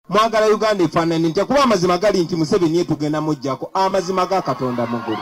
Mwagala Uganda efaanani ntya kuba amazima gali nti Museveni yetugenda mujjako amazima ga Katonda mugulu.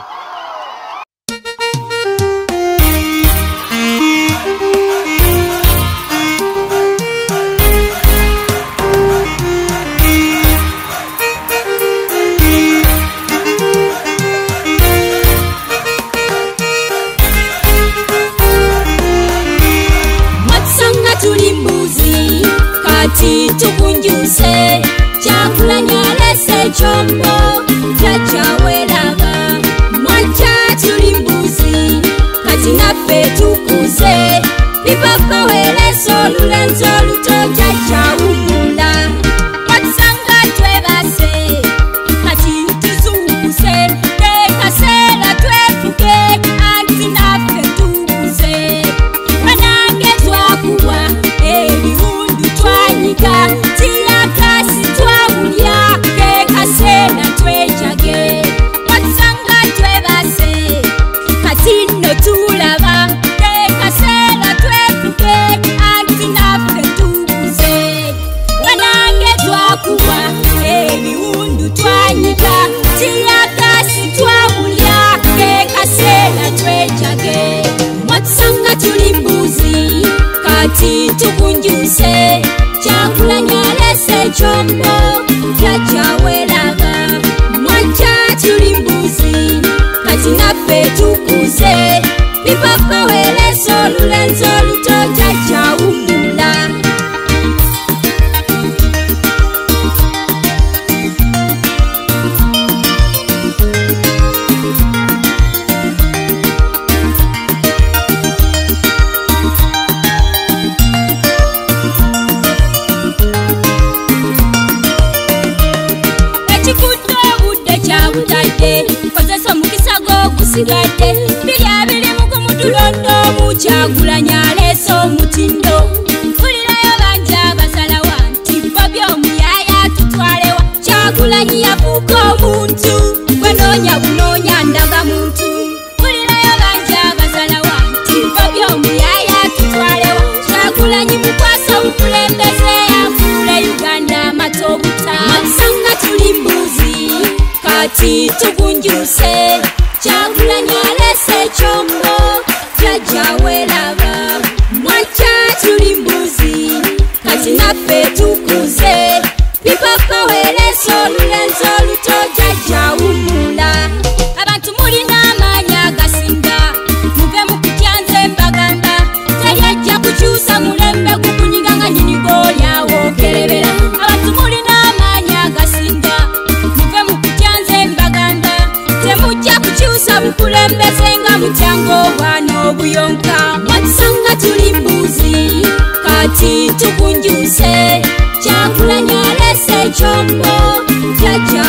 Tukunjuse chakula nyalese chombo Jajja Weraba mwacha tuli mbuzi kati naffe tukuze bipapa weleso lulenzo luto Jajja wumula watsanga twebase kati tuzunguse tekasera twefuke anti naffe tukuze wanange twakuwa ebiwundu twanyika tia kasi twawulya kekasena twejage watsanga twebase kati nno tulaba kekasera twefuke anti naffe tukuze wanange twakuwa ebiwundu twanyika tia kasi twawulya kekasena twejage watsanga tuli mbuzi kati tukunjuse chakula nyalese chombo Jajja Weraba mwacha tuli mbuzi kati naffe tukuze bipapa weleso lulenzo luto Jajja wumula. Kozesa mukisago kusigate bilya bili mukumutulondo muchagula nyaleso mutindo kulirayo banja basalawa ntipa byomuyaya tutwalewa chagula nyiyafuko omuntu kwenonya bunonya ndaga muntu kulirayo banja basalawa ntipa byomuyaya tutwalewa chagula nyimukwasa omukulembeze yafule Uganda matobuta matsanga tuli mbuzi kati tukunjuse chakula nyalese chombo Jajja Weraba mwacha tuli mbuzi kati naffe tukuze bipapa weleso lulenzo luto Jajja wumula. Abantu mulina amanya gasinga muve mukutyanze mbaganda teyajja kukyusa mulembe gukunyiganga nyini golyawo kerebera. Abantu mulina amanya gasinga muve mukutyanze mbaganda temujja kukyusa bukulembeze nga mutyango bwano obuyonka watsanga tuli mbuzi kati tukunjuse chakula nyalese chombo Jajja